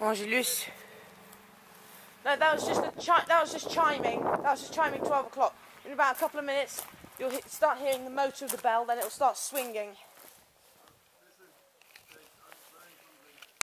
Angelus. No, that was just chiming. That was just chiming 12 o'clock. In about a couple of minutes, you'll start hearing the motor of the bell, then it'll start swinging.